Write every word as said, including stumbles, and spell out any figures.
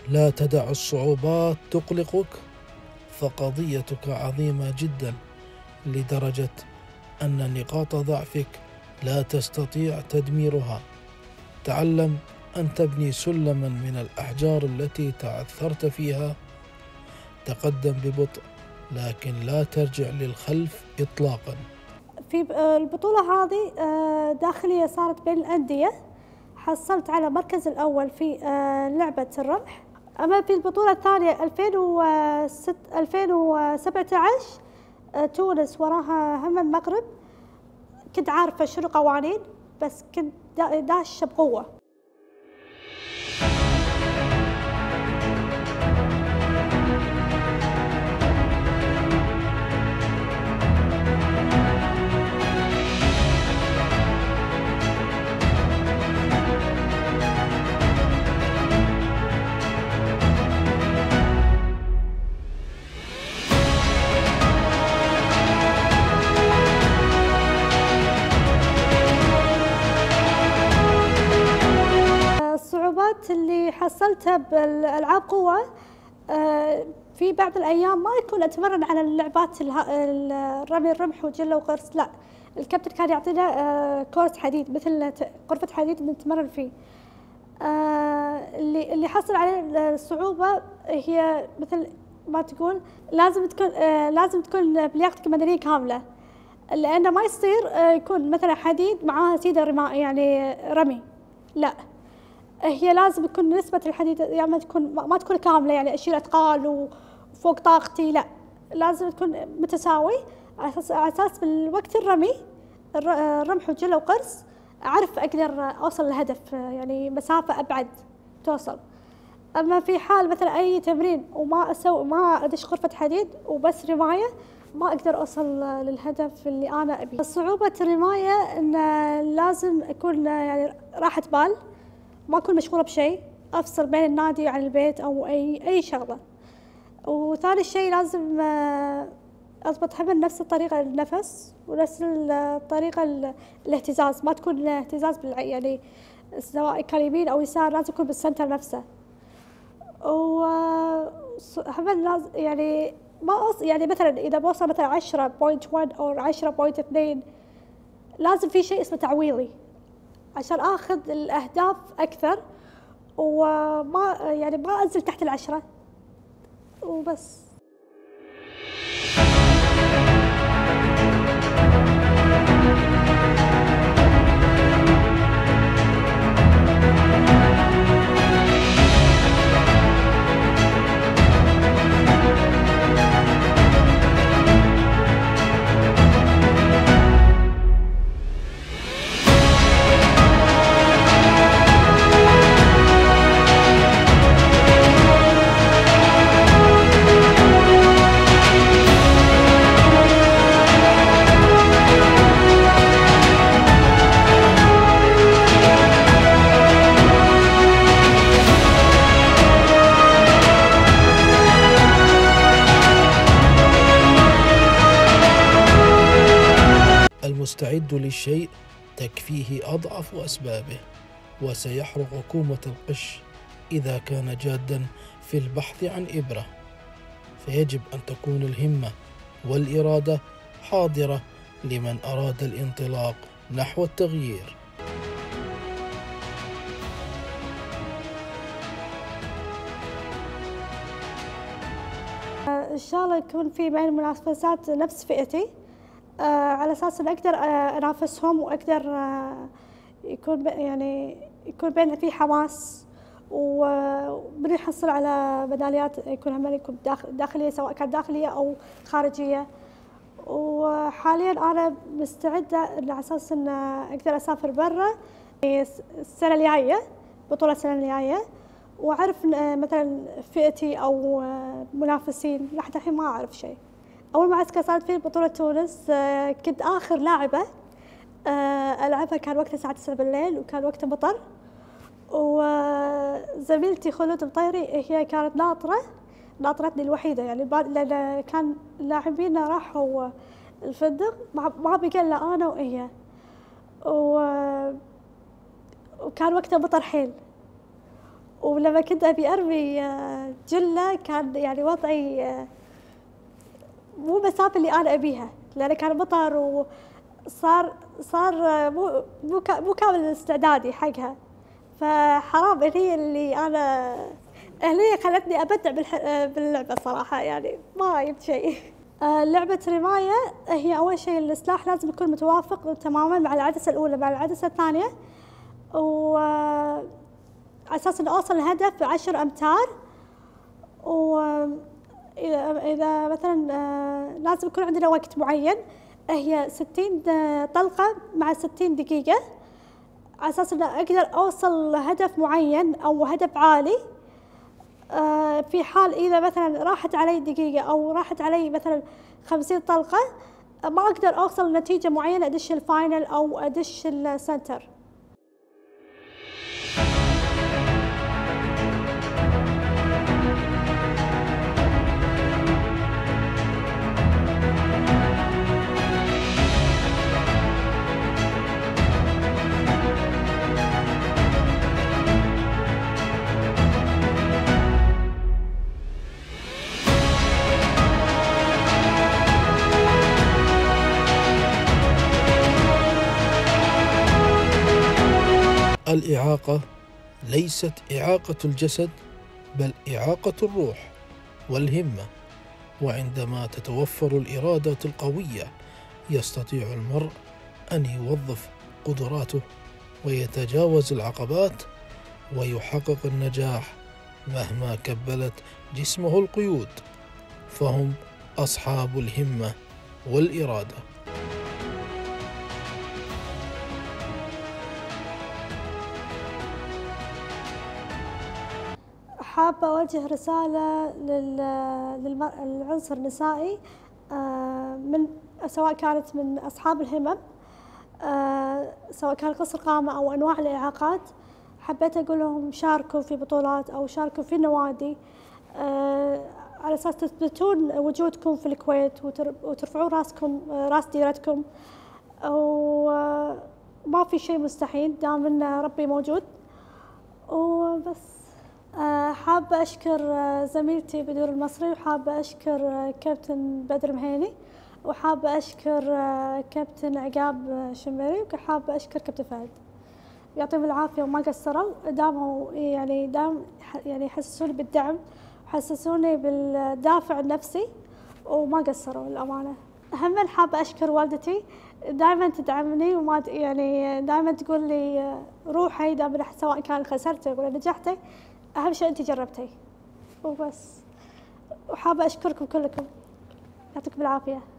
لا تدع الصعوبات تقلقك، فقضيتك عظيمة جدا لدرجة أن نقاط ضعفك لا تستطيع تدميرها. تعلم أن تبني سلما من الأحجار التي تعثرت فيها. تقدم ببطء، لكن لا ترجع للخلف إطلاقا. في البطولة هذه داخلية صارت بين الأندية، حصلت على المركز الأول في لعبة الرمح. أما في البطولة الثانية ألفين وسبعة عشر تونس وراها هم المغرب، كنت عارفة شنو قوانين، بس كنت داشة بقوة. الصعوبات اللي حصلتها بالألعاب قوة، في بعض الأيام ما يكون أتمرن على اللعبات الرمي الرمح وجلة وقرص، لا، الكابتن كان يعطينا كورس حديد، مثل غرفة حديد نتمرن فيه. اللي اللي حصل عليه الصعوبة هي مثل ما تقول لازم تكون لازم تكون بلياقتك البدنية كاملة، لأنه ما يصير يكون مثلا حديد معاه سيدة رماء يعني رمي، لا، هي لازم تكون نسبة الحديد يعني ما تكون ما تكون كاملة، يعني أشيل أثقال وفوق طاقتي، لا، لازم تكون متساوي، على أساس على أساس بالوقت الرمي الرمح وجلة وقرص أعرف أقدر أوصل للهدف، يعني مسافة أبعد توصل. أما في حال مثلا أي تمرين وما أسوي ما أدش غرفة حديد وبس رماية، ما أقدر أوصل للهدف اللي أنا أبيه. صعوبة الرماية إن لازم أكون يعني راحة بال، ما أكون مشغولة بشيء، أفصل بين النادي عن البيت أو أي أي شغلة. وثاني شيء لازم أضبط حمل نفس الطريقة النفس ونفس الطريقة الاهتزاز، ما تكون اهتزاز بالع يعني سواء كان يمين أو يسار، لازم يكون بالسنتر نفسه. وحمل لازم يعني ما أص يعني مثلا إذا بوصل مثلا عشرة بوينت واحد أو عشرة بوينت اثنين، لازم في شيء اسمه تعويضي عشان آخذ الأهداف أكثر، وما يعني ما أنزل تحت العشرة وبس. المستعد للشيء تكفيه أضعف أسبابه، وسيحرق كومة القش إذا كان جادا في البحث عن إبرة. فيجب أن تكون الهمة والإرادة حاضرة لمن أراد الانطلاق نحو التغيير. إن شاء الله يكون في بين المنافسات نفس فئتي، آه على أساس أن أقدر آه أنافسهم، وأقدر آه يكون يعني يكون بين في حماس، وبنحصل على ميداليات يكون هم يكون داخلية، سواء كانت داخلية أو خارجية. وحاليا أنا مستعدة على أساس أن أقدر أسافر برا السنة الجاية، بطولة السنة الجاية، وأعرف مثلا فئتي أو منافسين، لحد الحين ما أعرف شيء. أول معسكر صارت فيه بطولة تونس، كنت آخر لاعبة ألعبها، كان وقتها الساعة تسعة بالليل وكان وقتها مطر، وزميلتي خلود مطيري هي كانت ناطرة ناطرتني الوحيدة، يعني لأن كان لاعبين راحوا الفندق، ما بقى إلا أنا وهي، وكان وقتها مطر حيل، ولما كنت أبي أرمي جلة كان يعني وضعي مو مسافة اللي أنا أبيها، لأن كان مطر وصار صار مو مو مو كامل استعدادي حقها. فحرام هي اللي أنا هي خلتني أبدع باللعبة صراحة، يعني ما جبت شيء. لعبة رماية هي أول شيء السلاح لازم يكون متوافق تماماً مع العدسة الأولى مع العدسة الثانية، وعلى أساس إنه أوصل الهدف بعشر أمتار. وإذا إذا مثلاً لازم يكون عندنا وقت معين، هي ستين طلقة مع ستين دقيقة، على أساس إنه أقدر أوصل لهدف معين أو هدف عالي. في حال إذا مثلاً راحت علي دقيقة أو راحت علي مثلاً خمسين طلقة، ما أقدر أوصل لنتيجة معينة أدش الفاينل أو أدش السنتر. الإعاقة ليست إعاقة الجسد، بل إعاقة الروح والهمة. وعندما تتوفر الإرادة القوية يستطيع المرء أن يوظف قدراته ويتجاوز العقبات ويحقق النجاح مهما كبلت جسمه القيود. فهم أصحاب الهمة والإرادة. حابة أوجه رسالة للعنصر النسائي، من سواء كانت من أصحاب الهمم، سواء كان قصر قامة أو أنواع الإعاقات. حبيت أقول لهم شاركوا في بطولات أو شاركوا في النوادي، على أساس تثبتون وجودكم في الكويت وترفعون راسكم راس ديرتكم، وما في شيء مستحيل دام إن ربي موجود. وبس. حابة أشكر زميلتي بدور المصري، وحابة أشكر كابتن بدر مهيني، وحابة أشكر كابتن عقاب شمري، وحابة أشكر كابتن فهد. يعطيهم العافية وما قصروا، داموا يعني دام يعني يحسسوني بالدعم، وحسسوني بالدافع النفسي، وما قصروا الأمانة. أهم حابة أشكر والدتي، دائما تدعمني وما يعني دائما تقول لي روحي، دائما سواء كان خسرتي ولا نجحتي أهم شيء أنت جربتي وبس. وحابة أشكركم كلكم، يعطيكم العافية.